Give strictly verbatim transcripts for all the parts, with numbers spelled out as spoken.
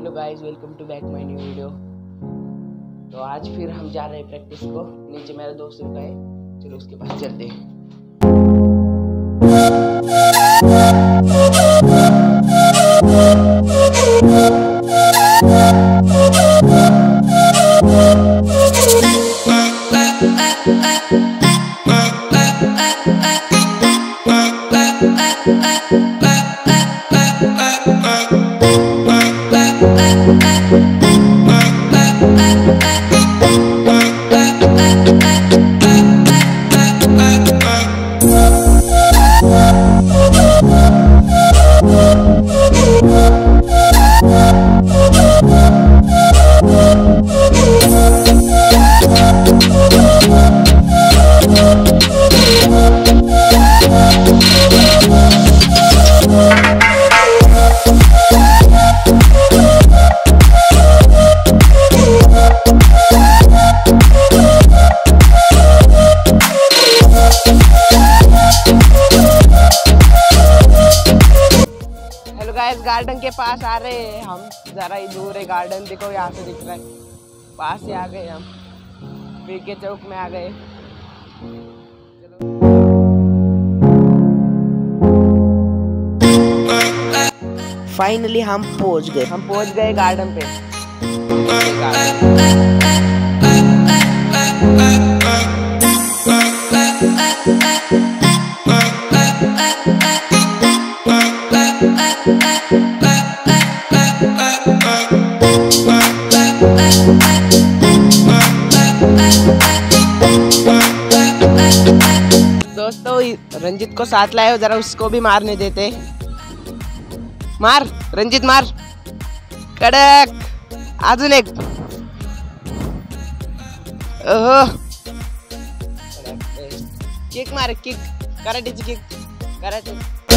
Hello guys, welcome to back my new video. तो आज फिर हम जा रहे हैं प्रैक्टिस को। नीचे मेरा दोस्त रुका है, चलो उसके पास चलते हैं। गाइस गार्डन के पास आ रहे हैं हम, जरा ही दूर है गार्डन, देखो यहाँ से दिख रहा है। पास से आ गए हम, पी के चौक में आ गए। फाइनली हम पहुंच गए हम पहुंच गए गार्डन पे। दोस्तों रंजित को साथ लाए हो, जरा उसको भी मारने देते। मार रंजित मार, कडक, अजून एक। ओहो, किक मार, किक, कराटेची किक, कराटे।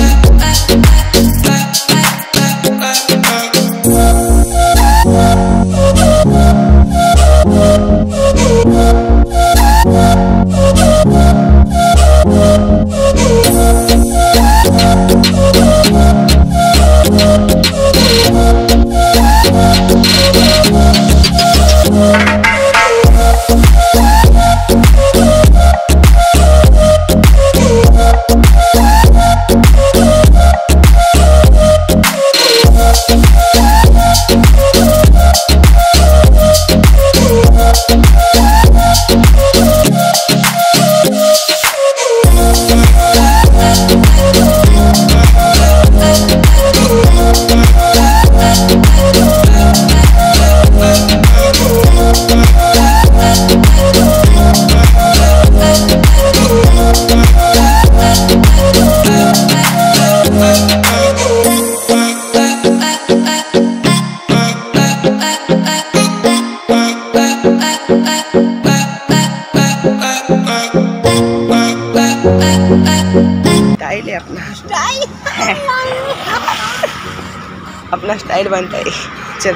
स्टाइल है अपना, स्टाइल अपना स्टाइल बनता है। चल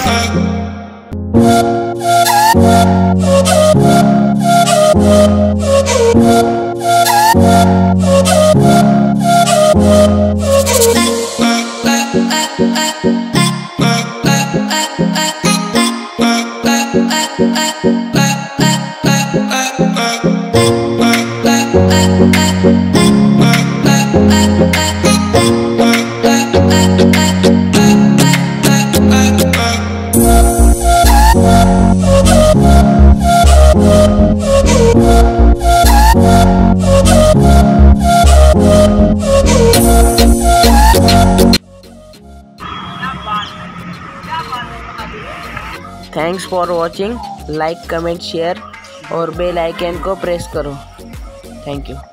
thanks for watching. Like, comment, share और बेल आइकन को प्रेस करो। Thank you.